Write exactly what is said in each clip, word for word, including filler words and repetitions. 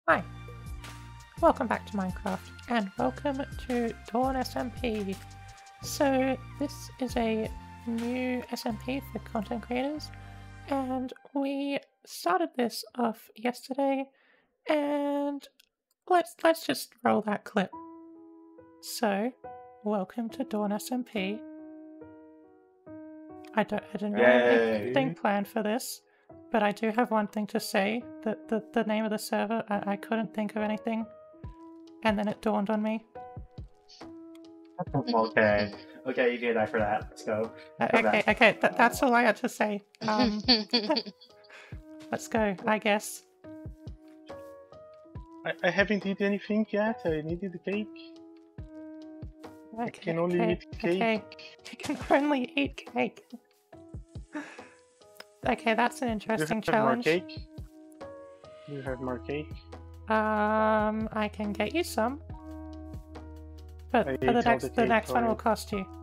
Hi, welcome back to Minecraft, and welcome to Dawn S M P. So this is a new S M P for content creators, and we started this off yesterday, and let's let's just roll that clip. So, welcome to Dawn S M P. I don't I didn't really have anything planned for this. But I do have one thing to say, that the, the name of the server, I, I couldn't think of anything. And then it dawned on me. Okay. Okay, you can die for that. Let's go. Uh, okay, okay, th that's all I had to say. Um, let's go, I guess. I, I haven't eaten anything yet. I needed the cake. Okay, I can only okay, eat cake. Okay, you can only eat cake. Okay, that's an interesting Do you have challenge. more cake? Do you have more cake? Um, I can get you some. But I for the ate all next, the the cake next one will already. cost you.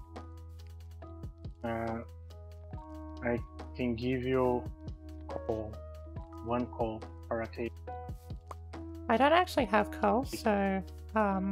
Uh, I can give you coal. One coal for a cake. I don't actually have coal, so, um,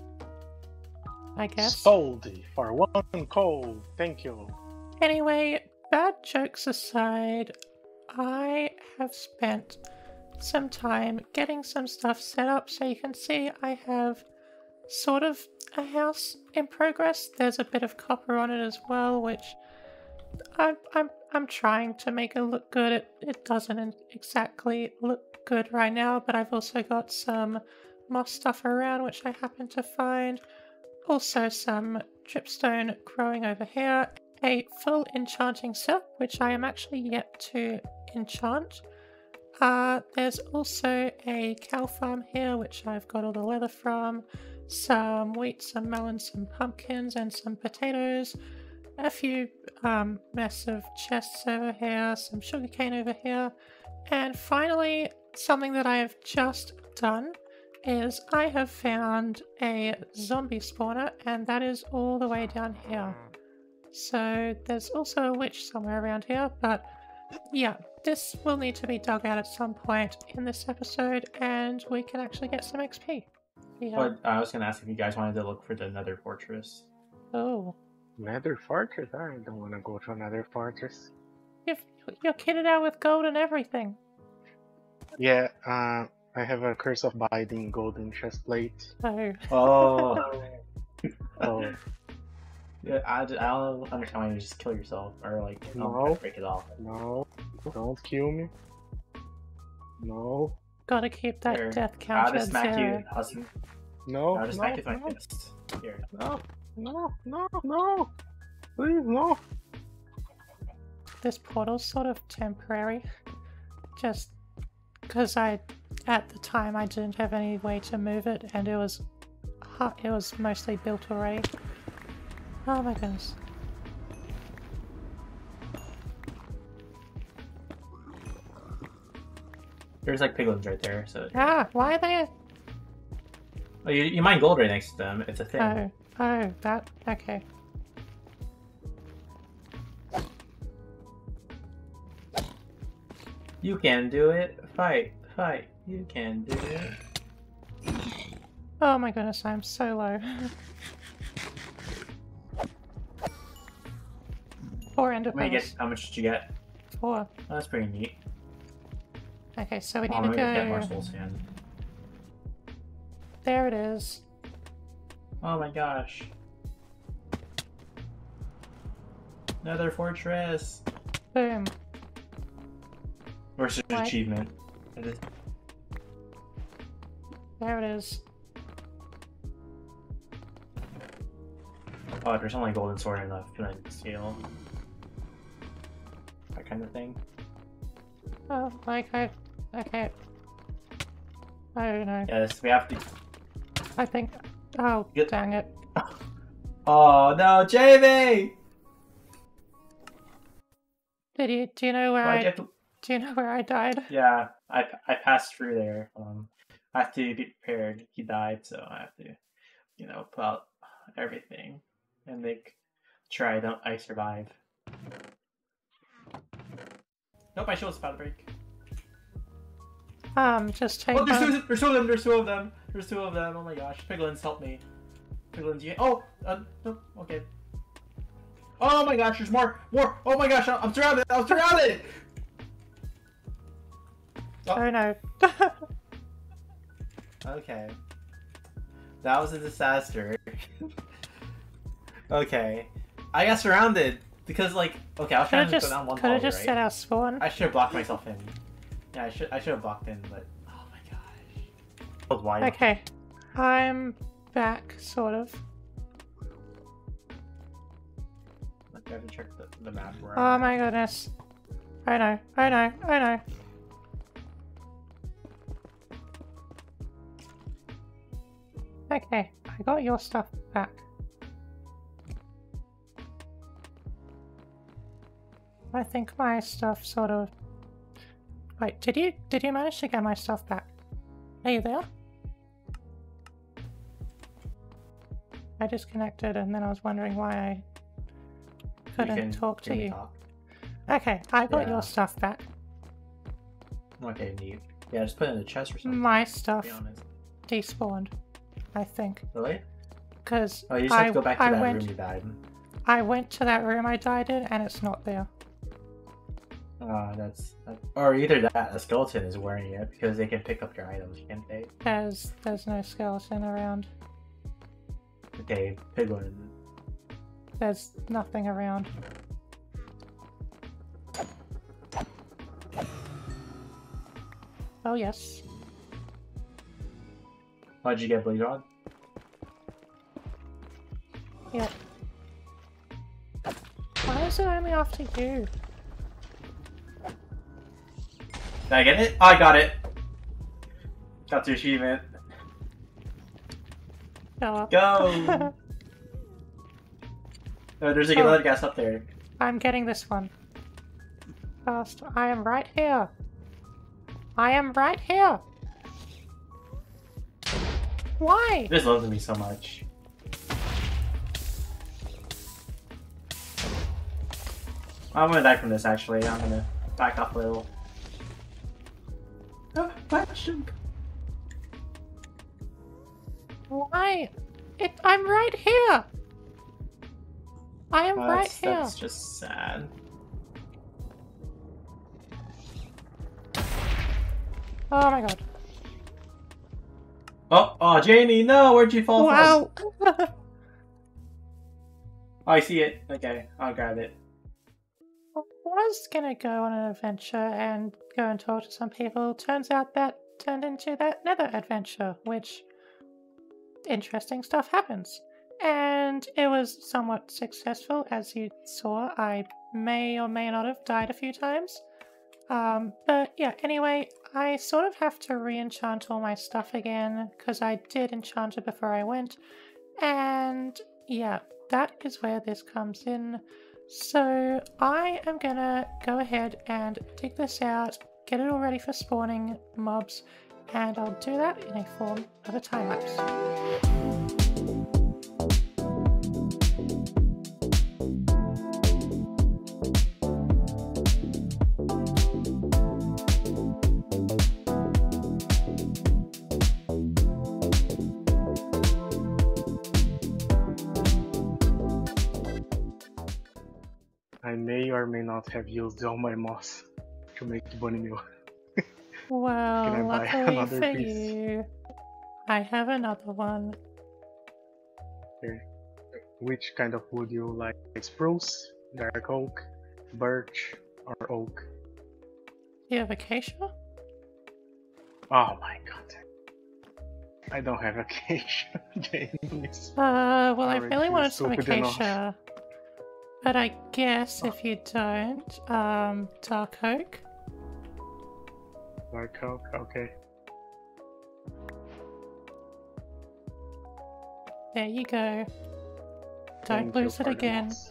I guess. Sold for one coal. Thank you. Anyway, bad jokes aside, I have spent some time getting some stuff set up, so you can see I have sort of a house in progress. There's a bit of copper on it as well, which I'm I'm I'm trying to make it look good. It it doesn't exactly look good right now, but I've also got some moss stuff around which I happen to find. Also some dripstone growing over here. A full enchanting set, which I am actually yet to enchant. Uh, there's also a cow farm here, which I've got all the leather from. Some wheat, some melons, some pumpkins, and some potatoes. A few um, mess of chests over here, some sugarcane over here. And finally, something that I have just done is I have found a zombie spawner, and that is all the way down here. So there's also a witch somewhere around here, but yeah, this will need to be dug out at some point in this episode, and we can actually get some X P. Yeah. But I was gonna ask if you guys wanted to look for the Nether Fortress. Oh. Nether Fortress? I don't want to go to another fortress. You've, you're kitted out with gold and everything. Yeah, uh, I have a curse of binding golden chest plate. Oh. Oh. So, Yeah, I, I don't understand why you just kill yourself or like No. break it off. no, don't kill me. No, Gotta keep that Here, death count I'll just at smack zero. you. I'll, sm- no, I'll just no, smack you with my no, fist. Here. no, no, no, no, please, no. This portal's sort of temporary. Just because I, at the time, I didn't have any way to move it, and it was, hu- it was mostly built already. Oh my goodness. There's like piglins right there, so. Ah, why are they? Oh, you, you mine gold right next to them. It's a thing. Oh, oh, that, okay. You can do it. Fight, fight. You can do it. Oh my goodness, I'm so low. Four ender How many pearls. get? How much did you get? Four. Oh, that's pretty neat. Okay, so we Oh, need I'm to gonna get more go. soul sand. There it is. Oh my gosh. Nether Fortress. Boom. Versus What? achievement. It is- There it is. Oh, there's only golden sword in the flint scale. That kind of thing. Oh, like I. Okay. Oh no. Yes, we have to. I think. Oh, Get- dang it. Oh no, Jamie! Did you? Do you know where Why'd I? you have to- Do you know where I died? Yeah, I I passed through there. Um, I have to be prepared. He died, so I have to, you know, put out everything and make sure I don't I survive. Nope, my shield's about to break. Um, just take Oh, there's one. two, there's two of them, there's two of them. There's two of them, oh my gosh. Piglins, help me. Piglins, you... Oh! Uh, no, okay. Oh my gosh, there's more! More! Oh my gosh, I'm surrounded! I'm surrounded! Oh, oh no. Okay. That was a disaster. Okay. I got surrounded because, like, okay, I was trying Could've to just, go down one could've hallway, just right? set our spawn. I should have blocked myself in. Yeah, I should I should have blocked in, but oh my gosh. That was wide. Okay. I'm back, sort of. Like, I have to check the, the map where Oh I'm my goodness. Oh no, oh no, oh no. Okay, I got your stuff back. I think my stuff sort of... Wait, did you did you manage to get my stuff back? Are you there? I disconnected and then I was wondering why I couldn't can- talk to can you. talk. Okay, I got Yeah. your stuff back. Okay, neat. Yeah, just put it in the chest or something. My To stuff be honest. despawned, I think. Really? Because Oh, you just I, have to go back to I that went room you died. I went to that room I died in and it's not there. Uh, that's that, or either that a skeleton is wearing it because they can pick up your items, can't they? There's there's no skeleton around. Okay, piglin. There's nothing around. Oh yes. How'd you get bleed on? Yep. Why is it only after you? Did I get it? Oh, I got it. Got the achievement. Go up. Go. Oh, there's a Oh. another gas up there. I'm getting this one. Fast. I am right here. I am right here. Why? This loves me so much. I'm gonna die from this actually. I'm gonna back up a little. Oh, back jump. Why? It. I'm right here. I am right That's, here. that's just sad. Oh my god. Oh, oh, Jamie, no! Where'd you fall Wow. from? Oh, I see it. Okay, I'll grab it. I was gonna go on an adventure and go and talk to some people. Turns out that turned into that nether adventure, which interesting stuff happens. And it was somewhat successful, as you saw. I may or may not have died a few times. Um, but yeah, anyway, I sort of have to re-enchant all my stuff again, because I did enchant it before I went. And yeah, that is where this comes in. So I am gonna go ahead and dig this out, get it all ready for spawning mobs, and I'll do that in a form of a time lapse. I may or may not have used all my moss to make the bunny meal. Well, Can I buy luckily another for piece? you, I have another one. Okay. Which kind of wood you like? Spruce, dark oak, birch, or oak? Do you have acacia? Oh my god. I don't have acacia, James. Uh, well, I Alright, really you're wanted some stupid enough. acacia. But I guess if you don't, um, dark oak. Dark oak, okay. There you go. Don't Thank you lose it for the again. moss.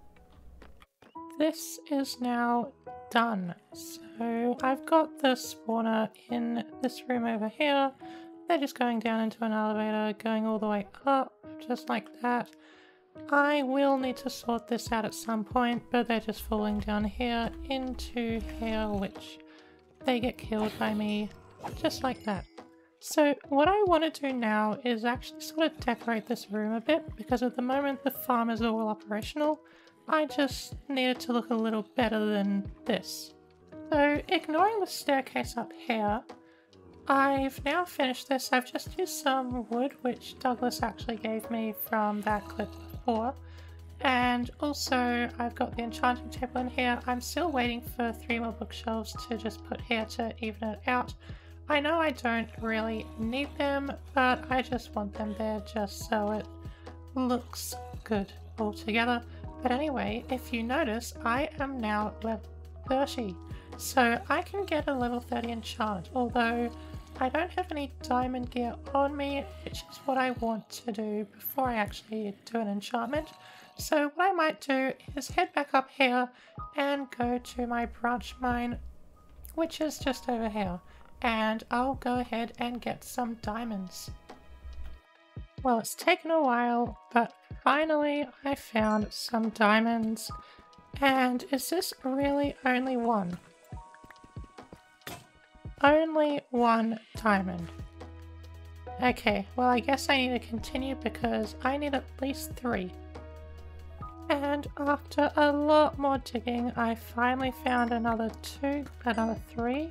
This is now done. So I've got the spawner in this room over here. They're just going down into an elevator, going all the way up, just like that. I will need to sort this out at some point, but they're just falling down here into here, which they get killed by me just like that. So what I want to do now is actually sort of decorate this room a bit, because at the moment the farm is all operational. I just need it to look a little better than this. So ignoring the staircase up here, I've now finished this. I've just used some wood, which Douglas actually gave me from that clip before. And also I've got the enchanting table in here. I'm still waiting for three more bookshelves to just put here to even it out. I know I don't really need them, but I just want them there just so it looks good all together. But anyway, if you notice, I am now level thirty. So I can get a level thirty enchant, although I don't have any diamond gear on me, which is what I want to do before I actually do an enchantment. So what I might do is head back up here and go to my branch mine, which is just over here. And I'll go ahead and get some diamonds. Well, it's taken a while, but finally I found some diamonds. And is this really only one? Only one diamond. Okay, well I guess I need to continue because I need at least three. And after a lot more digging, I finally found another two, another three.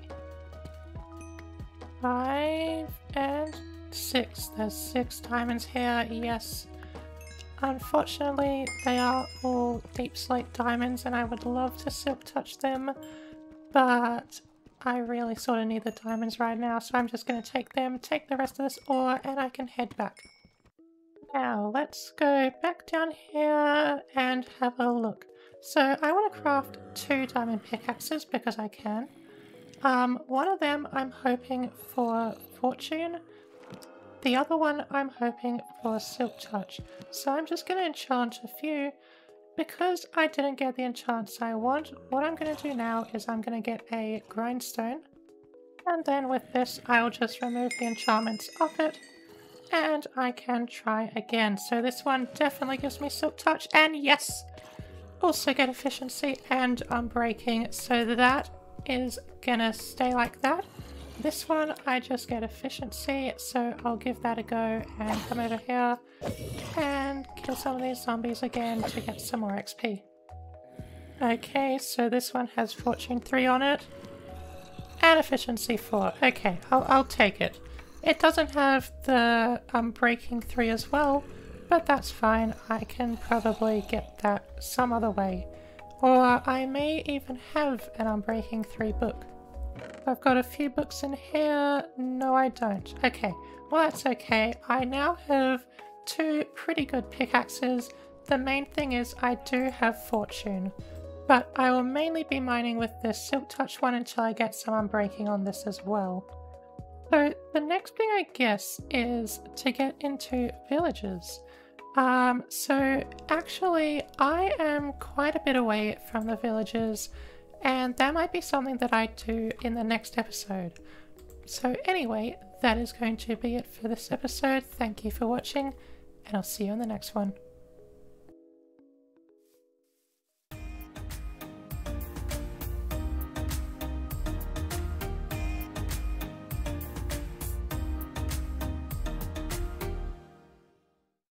Five and six. There's six diamonds here, yes. Unfortunately, they are all deep slate diamonds and I would love to silk touch them, but I really sort of need the diamonds right now, so I'm just going to take them, take the rest of this ore, and I can head back. Now, let's go back down here and have a look. So I want to craft two diamond pickaxes because I can. Um, one of them I'm hoping for fortune. The other one I'm hoping for silk touch. So I'm just going to enchant a few. Because I didn't get the enchants I want, what I'm going to do now is I'm going to get a grindstone. And then with this I'll just remove the enchantments off it. And I can try again. So this one definitely gives me silk touch. And yes! Also get efficiency and unbreaking. So that is gonna stay like that. This one I just get efficiency, so I'll give that a go and come over here and kill some of these zombies again to get some more X P. Okay, so this one has fortune three on it and efficiency four. Okay, I'll, I'll take it. It doesn't have the unbreaking three as well, but that's fine. I can probably get that some other way. Or I may even have an unbreaking three book. I've got a few books in here. No, I don't. Okay, well that's okay. I now have two pretty good pickaxes. The main thing is I do have fortune, but I will mainly be mining with this silk touch one until I get some unbreaking on this as well. So the next thing I guess is to get into villages. Um, so actually I am quite a bit away from the villages, and that might be something that I do in the next episode. So anyway, that is going to be it for this episode. Thank you for watching, and I'll see you in the next one.